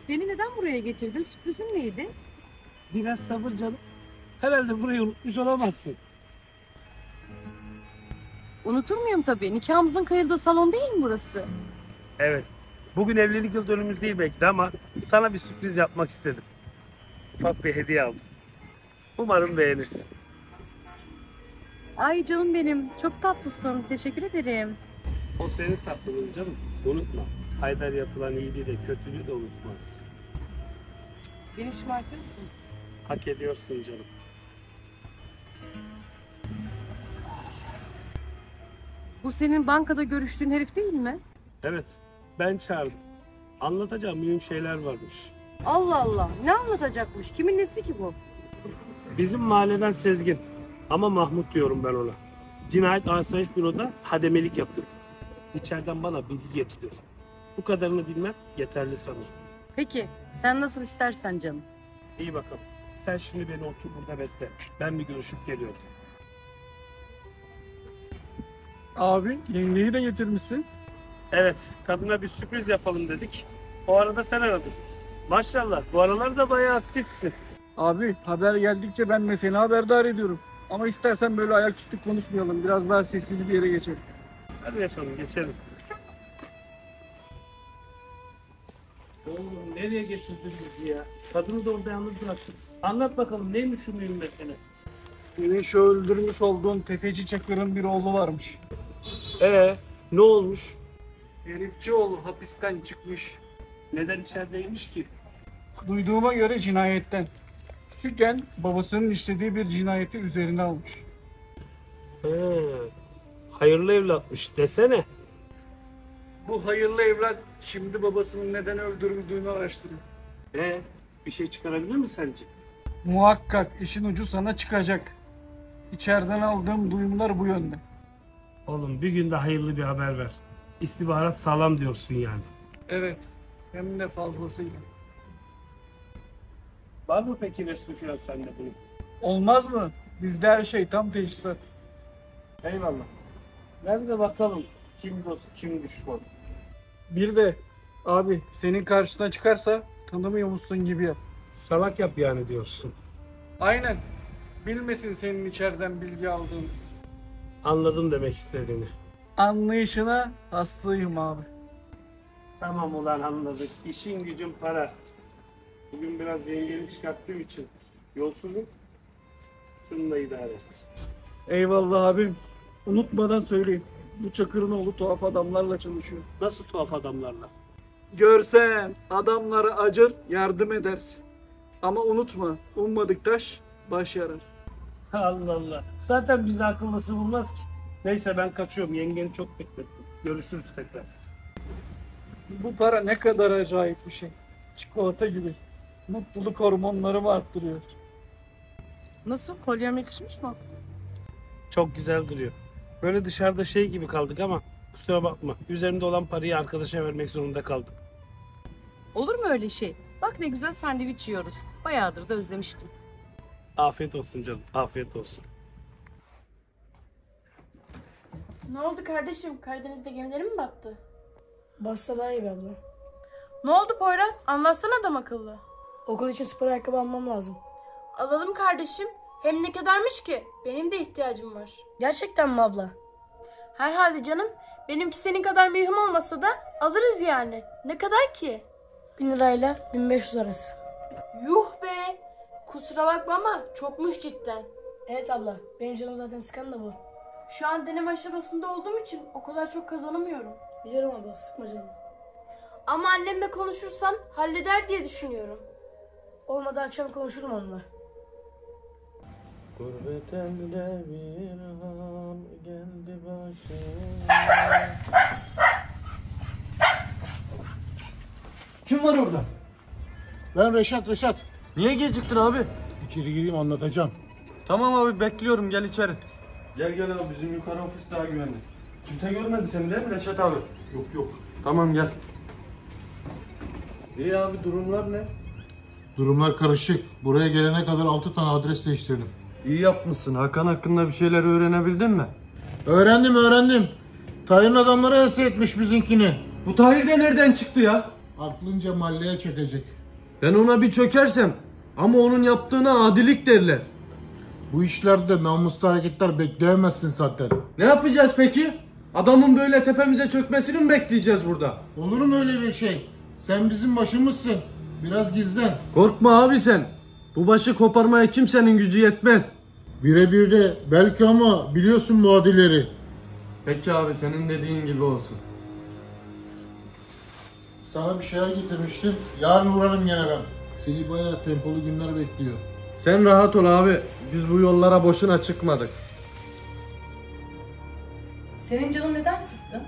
Beni neden buraya getirdin? Sürprizin neydi? Biraz sabır canım. Herhalde burayı unutmuş olamazsın. Unutur muyum tabii. Nikahımızın kayıldığı salon değil mi burası? Evet. Bugün evlilik yıl dönümümüz değil belki de ama sana bir sürpriz yapmak istedim. Ufak bir hediye aldım. Umarım beğenirsin. Ay canım benim. Çok tatlısın. Teşekkür ederim. O senin tatlılığın canım. Unutma. Haydar yapılan iyiliği de kötülüğü de unutmaz. Beni şımartırsın. Hak ediyorsun canım. Bu senin bankada görüştüğün herif değil mi? Evet. Ben çağırdım. Anlatacağım mühim şeyler varmış. Allah Allah. Ne anlatacakmış? Kimin nesi ki bu? Bizim mahalleden Sezgin. Ama Mahmut diyorum ben ona. Cinayet Asayiş Büro'da hademelik yapıyor. İçeriden bana bilgi getiriyor. Bu kadarını bilmem yeterli sanırım. Peki. Sen nasıl istersen canım. İyi bakalım. Sen şimdi beni otur burada bekle. Ben bir görüşüp geliyorum. Abi yengeyi de getirmişsin. Evet, kadına bir sürpriz yapalım dedik. O arada sen aradın. Maşallah, bu aralar da bayağı aktifsin. Abi haber geldikçe ben de seni haberdar ediyorum. Ama istersen böyle ayaküstü konuşmayalım. Biraz daha sessiz bir yere geçelim. Hadi yaşalım, geçelim. Oğlum nereye getirdin bizi ya? Kadını da orada yalnız bıraktın. Anlat bakalım neymiş şu mühim mesele? Senin şu öldürmüş olduğun tefeci Çakır'ın bir oğlu varmış. Ne olmuş? Herifçi oğlu hapisten çıkmış. Neden içerideymiş ki? Duyduğuma göre cinayetten. Küçükken babasının işlediği bir cinayeti üzerine almış. Hayırlı evlatmış desene. Bu hayırlı evlat şimdi babasının neden öldürüldüğünü araştırıyor. Bir şey çıkarabilir mi sence? Muhakkak işin ucu sana çıkacak. İçeriden aldığım duyumlar bu yönde. Oğlum bir günde hayırlı bir haber ver. İstihbarat sağlam diyorsun yani. Evet, hem de fazlasıyla. Var mı peki resmi falan sende bunun? Olmaz mı? Bizde her şey tam teşhisat. Eyvallah. Ver de bakalım kim dost kim düşman. Bir de abi senin karşına çıkarsa tanımıyormuşsun gibi yap. Salak yap yani diyorsun. Aynen. Bilmesin senin içeriden bilgi aldığını. Anladım demek istediğini. Anlayışına hastayım abi. Tamam ulan anladık. İşin gücün para. Bugün biraz yengeli çıkarttığım için yolsuzum. Şununla idare et. Eyvallah abim. Unutmadan söyleyeyim. Bu Çakır'ın oğlu tuhaf adamlarla çalışıyor. Nasıl tuhaf adamlarla? Görsen adamlara acır yardım edersin. Ama unutma ummadık taş baş yarar. Allah Allah. Zaten bizi akıllısı bulmaz ki. Neyse ben kaçıyorum. Yengeni çok beklettim. Görüşürüz tekrar. Bu para ne kadar acayip bir şey. Çikolata gibi. Mutluluk hormonlarımı arttırıyor. Nasıl? Kolyem yakışmış mı? Çok güzel duruyor. Böyle dışarıda şey gibi kaldık ama kusura bakma. Üzerinde olan parayı arkadaşa vermek zorunda kaldım. Olur mu öyle şey? Bak ne güzel sandviç yiyoruz. Bayağıdır da özlemiştim. Afiyet olsun canım. Afiyet olsun. Ne oldu kardeşim? Karadeniz'de gemileri mi battı? Bassa daha iyi be abla. Ne oldu Poyraz? Anlatsana adam akıllı. Okul için spor ayakkabı almam lazım. Alalım kardeşim. Hem ne kadarmış ki? Benim de ihtiyacım var. Gerçekten mi abla? Herhalde canım. Benimki senin kadar mühim olmasa da alırız yani. Ne kadar ki? 1000 lirayla 1500 arası. Yuh be! Kusura bakma ama çokmuş cidden. Evet abla. Benim canım zaten sıkan da bu. Şu an deneme aşamasında olduğum için o kadar çok kazanamıyorum. Biliyorum abla. Sıkma canım. Ama annemle konuşursan halleder diye düşünüyorum. Olmadı akşam konuşurum onunla. Gurbet elde bir han geldi başıma. Kim var orada? Ben Reşat. Niye geciktin abi? İçeri gireyim anlatacağım. Tamam abi bekliyorum gel içeri. Gel abi bizim yukarı ofis daha güvenli. Kimse görmedi seni değil mi Reşat abi? Yok. Tamam gel. İyi abi durumlar ne? Durumlar karışık. Buraya gelene kadar 6 tane adres değiştirdim. İyi yapmışsın. Hakan hakkında bir şeyler öğrenebildin mi? Öğrendim. Tahir'in adamları hesap etmiş bizimkini. Bu Tahir de nereden çıktı ya? Aklınca mahalleye çökecek. Ben ona bir çökersem ama onun yaptığına adilik derler. Bu işlerde namuslu hareketler bekleyemezsin zaten. Ne yapacağız peki? Adamın böyle tepemize çökmesini mi bekleyeceğiz burada? Olur mu öyle bir şey? Sen bizim başımızsın. Biraz gizlen. Korkma abi sen. Bu başı koparmaya kimsenin gücü yetmez. Birebir de belki ama biliyorsun bu adileri. Peki abi senin dediğin gibi olsun. Sana bir şeyler getirmiştim. Yarın uğrarım gene ben. Seni bayağı tempolu günler bekliyor. Sen rahat ol abi. Biz bu yollara boşuna çıkmadık. Senin canın neden sıkkın?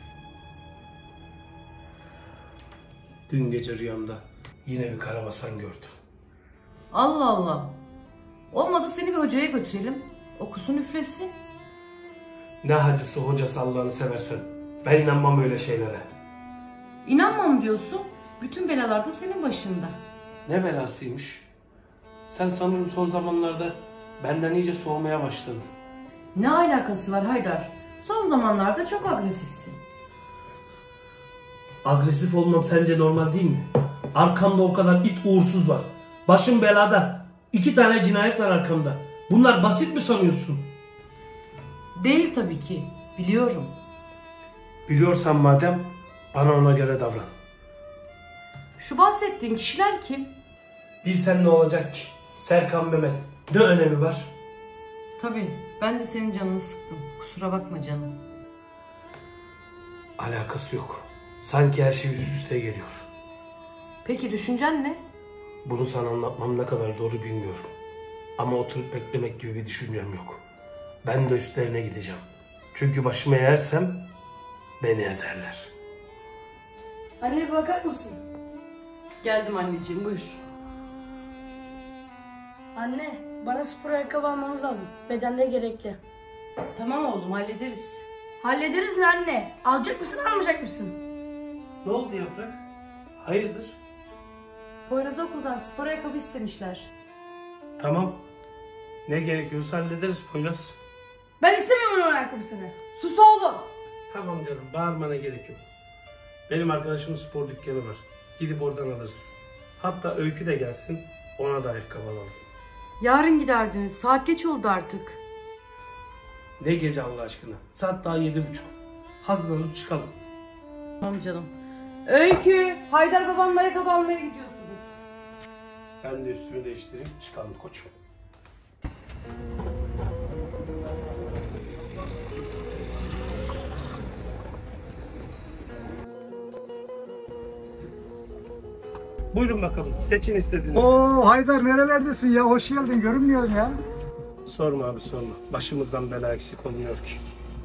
Dün gece rüyamda yine bir karabasan gördüm. Allah Allah. Olmadı seni bir hocaya götürelim. Okusun üflesin. Ne hacısı hocası Allah'ını seversen. Ben inanmam öyle şeylere. İnanmam diyorsun. Bütün belalar da senin başında. Ne belasıymış. Sen sanırım son zamanlarda benden iyice soğumaya başladın. Ne alakası var Haydar? Son zamanlarda çok agresifsin. Agresif olmam sence normal değil mi? Arkamda o kadar it uğursuz var. Başım belada. 2 tane cinayet var arkamda. Bunlar basit mi sanıyorsun? Değil tabii ki. Biliyorum. Biliyorsan madem bana ona göre davran. Şu bahsettiğin kişiler kim? Bilsen ne olacak ki? Serkan Mehmet. Ne önemi var? Tabii. Ben de senin canını sıktım. Kusura bakma canım. Alakası yok. Sanki her şey üst üste geliyor. Peki düşüncen ne? Bunu sana anlatmam ne kadar doğru bilmiyorum. Ama oturup beklemek gibi bir düşüncem yok. Ben de üstlerine gideceğim. Çünkü başıma eğersem beni ezerler. Anne bir bakar mısın? Geldim anneciğim, buyur. Anne bana spor ayakkabı almamız lazım. Bedende gerekli. Tamam oğlum, hallederiz. Hallederiz ne anne? Alacak mısın almayacak mısın? Ne oldu Yaprak? Hayırdır? Poyraz okuldan spor ayakkabı istemişler. Tamam. Ne gerekiyorsa hallederiz Poyraz. Ben istemiyorum onun ayakkabısını. Sus oğlum! Tamam canım, bağırmana gerek yok. Benim arkadaşımın spor dükkanı var. Gidip oradan alırız. Hatta Öykü de gelsin, ona da ayakkabı alalım. Yarın giderdiniz, saat geç oldu artık. Ne gece Allah aşkına? Saat daha 7:30. Hazırlanıp çıkalım. Tamam canım. Öykü, Haydar babanla ayakkabı almaya gidiyorsunuz. Ben de üstümü değiştireyim, çıkalım koçum. Buyurun bakalım, seçin istediğiniz. Oo Haydar nerelerdesin ya? Hoş geldin. Görünmüyorsun ya. Sorma abi sorma. Başımızdan bela eksik olmuyor ki.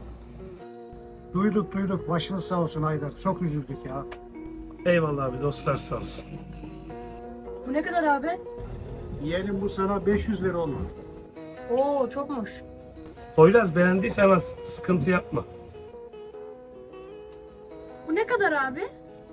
Duyduk. Başınız sağ olsun Haydar. Çok üzüldük ya. Eyvallah abi, dostlar sağ olsun. Bu ne kadar abi? Yeğenim bu sana 500 lira oldu. Oo çokmuş. Poyraz beğendiysen al, sıkıntı yapma. Bu ne kadar abi?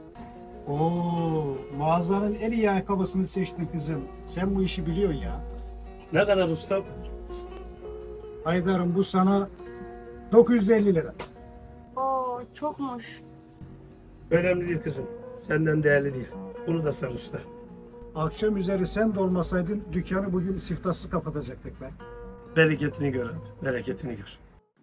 Oo, mağazanın en iyi ayakkabısını seçtin kızım. Sen bu işi biliyorsun ya. Ne kadar ustam? Haydar'ım bu sana 950 lira. Oo çokmuş. Önemli değil kızım. Senden değerli değil. Bunu da sen usta. Akşam üzeri sen de olmasaydın dükkanı bugün siftahsız kapatacaktık be. Bereketini gör abi. Bereketini gör.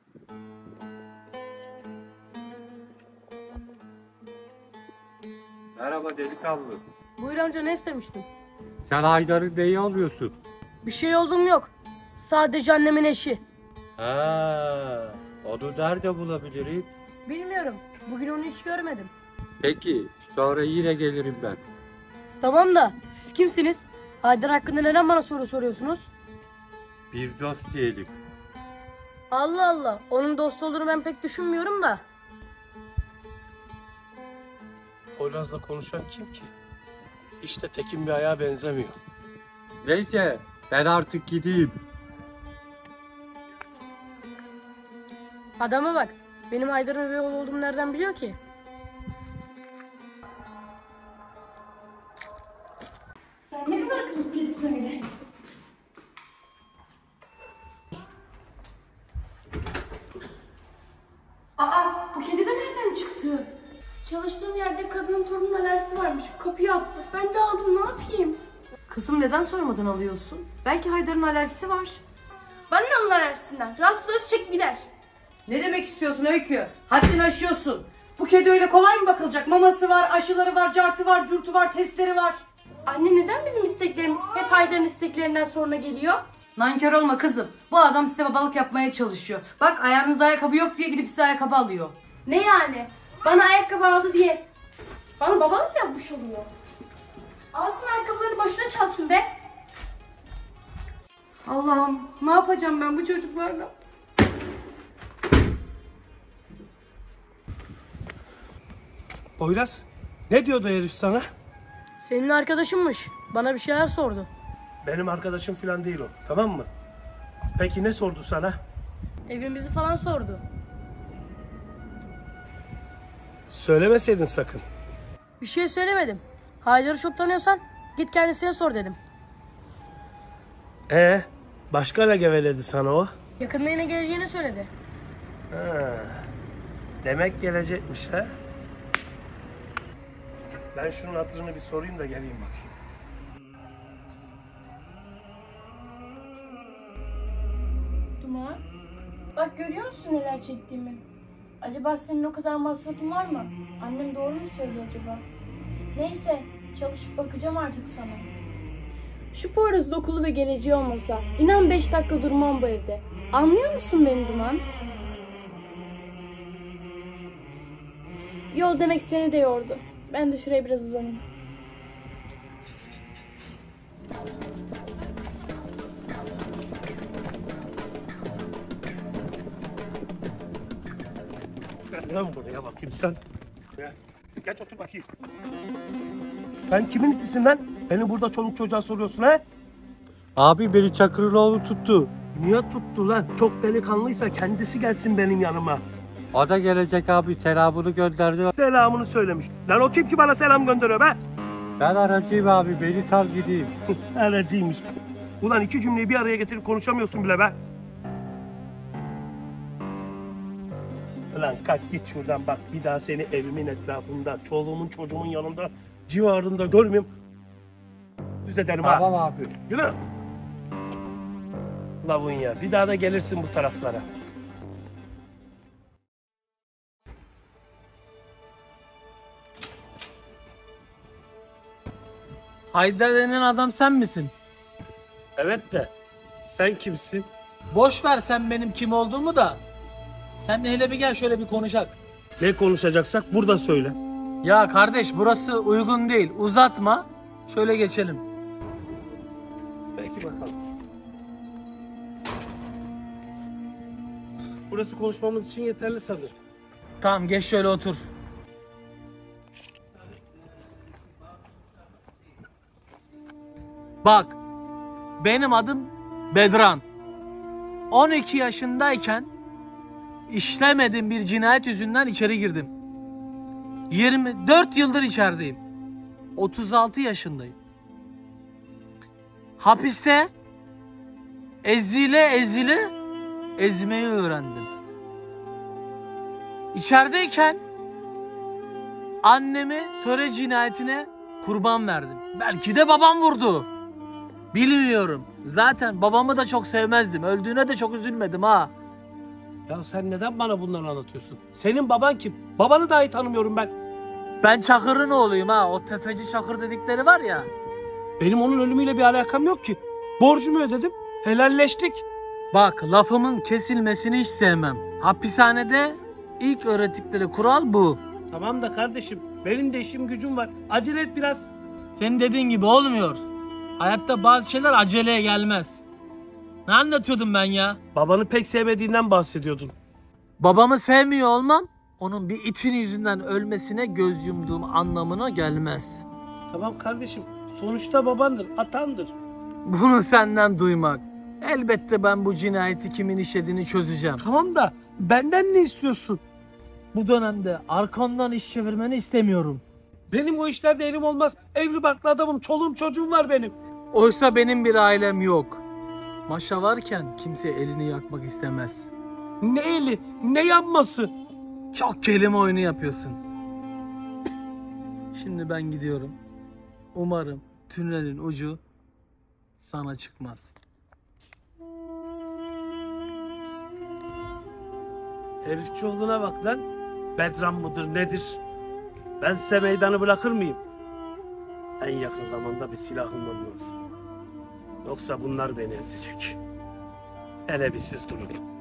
Merhaba delikanlı. Buyur amca ne istemiştin? Sen Haydar'ı neyi alıyorsun? Bir şey olduğum yok. Sadece annemin eşi. Ha, onu nerede bulabilirim? Bilmiyorum. Bugün onu hiç görmedim. Peki, sonra yine gelirim ben. Tamam da siz kimsiniz? Haydar hakkında neden bana soru soruyorsunuz? Bir dost diyelim. Allah Allah. Onun dost olduğunu ben pek düşünmüyorum da. Poyraz'la konuşan kim ki? İşte tekin bir ayağa benzemiyor. Neyse, ben artık gideyim. Adama bak. Benim Haydar'ın üvey oğlu olduğumu nereden biliyor ki? Sen ne kadar akıllı kedisin öyle. Aa, bu kedi de nereden çıktı? Çalıştığım yerde kadının torununa ders alerjisi varmış. Kapıyı attı. Ben de aldım, ne yapayım? Kızım neden sormadan alıyorsun? Belki Haydar'ın alerjisi var. Bana ne onun alerjisinden? Rahatsız olursa çek gider. Ne demek istiyorsun Öykü? Haddini aşıyorsun. Bu kedi öyle kolay mı bakılacak? Maması var, aşıları var, cartı var, curtu var, testleri var. Anne, neden bizim isteklerimiz hep Haydar'ın isteklerinden sonra geliyor? Nankör olma kızım. Bu adam size babalık yapmaya çalışıyor. Bak ayağınızda ayakkabı yok diye gidip size ayakkabı alıyor. Ne yani? Bana ayakkabı aldı diye bana babalık mı yapmış oluyor? Alsın ayakkabıları, başına çalsın be. Allah'ım ne yapacağım ben bu çocuklarla? Poyraz, ne diyordu herif sana? Senin arkadaşınmış. Bana bir şeyler sordu. Benim arkadaşım falan değil o, tamam mı? Peki ne sordu sana? Evimizi falan sordu. Söylemeseydin sakın. Bir şey söylemedim. Haydar'ı çok tanıyorsan git kendisine sor dedim. Başka ne geveledi sana o? Yakında yine geleceğini söyledi. Demek gelecekmiş ha? Ben şunun hatırını bir sorayım da geleyim bakayım. Duman, bak görüyor musun neler çektiğimi? Acaba senin o kadar masrafın var mı? Annem doğru mu söylüyor acaba? Neyse, çalışıp bakacağım artık sana. Şu Poyraz'ın okulu ve geleceği olmasa, inan 5 dakika durmam bu evde. Anlıyor musun beni Duman? Yol demek seni de yordu. Ben de şuraya biraz uzanayım. Gel lan buraya bakayım sen. Gel. Geç otur bakayım. Sen kimin itisin lan? Beni burada çoluk çocuğa soruyorsun ha? Abi beni Çakırlıoğlu tuttu. Niye tuttu lan? Çok delikanlıysa kendisi gelsin benim yanıma. O da gelecek abi, selamını gönderdi. Selamını söylemiş. Lan o kim ki bana selam gönderiyor be? Ben aracıyım abi, beni sal gideyim. Aracıymış. Ulan iki cümleyi bir araya getirip konuşamıyorsun bile be. Ulan kalk git şuradan bak. Bir daha seni evimin etrafında, çoluğumun çocuğumun yanında, civarında görmeyeyim. Düz ederim ha. Tamam abi. Yürü. Lavunya. Bir daha da gelirsin bu taraflara. Haydar denen adam sen misin? Evet de sen kimsin? Boş ver sen benim kim olduğumu da. Sen de hele bir gel şöyle bir konuşak. Ne konuşacaksak burada söyle. Ya kardeş burası uygun değil. Uzatma. Şöyle geçelim. Peki bakalım. Burası konuşmamız için yeterli sanırım. Tamam geç şöyle otur. Bak. Benim adım Bedran. 12 yaşındayken işlemediğim bir cinayet yüzünden içeri girdim. 24 yıldır içerideyim. 36 yaşındayım. Hapiste ezile ezmeyi öğrendim. İçerideyken annemi töre cinayetine kurban verdim. Belki de babam vurdu. Bilmiyorum. Zaten babamı da çok sevmezdim. Öldüğüne de çok üzülmedim ha. Ya sen neden bana bunları anlatıyorsun? Senin baban kim? Babanı dahi tanımıyorum ben. Ben Çakır'ın oğluyum ha. O tefeci Çakır dedikleri var ya. Benim onun ölümüyle bir alakam yok ki. Borcumu ödedim. Helalleştik. Bak lafımın kesilmesini hiç sevmem. Hapishanede ilk öğrettikleri kural bu. Tamam da kardeşim benim de işim gücüm var. Acele et biraz. Senin dediğin gibi olmuyor. Hayatta bazı şeyler aceleye gelmez. Ne anlatıyordum ben ya? Babanı pek sevmediğinden bahsediyordun. Babamı sevmiyor olmam, onun bir itin yüzünden ölmesine göz yumduğum anlamına gelmez. Tamam kardeşim. Sonuçta babandır, atandır. Bunu senden duymak. Elbette ben bu cinayeti kimin işlediğini çözeceğim. Tamam da benden ne istiyorsun? Bu dönemde arkamdan iş çevirmeni istemiyorum. Benim o işlerde elim olmaz. Evli barklı adamım, çoluğum çocuğum var benim. Oysa benim bir ailem yok. Maşa varken kimse elini yakmak istemez. Ne eli, ne yanması? Çok kelime oyunu yapıyorsun. Şimdi ben gidiyorum. Umarım tünelin ucu sana çıkmaz. Herifçioğlu'na bak lan. Bedran mıdır nedir? Ben size meydanı bırakır mıyım? En yakın zamanda bir silah bulmam lazım. Yoksa bunlar beni ezecek. Hele bir siz durun.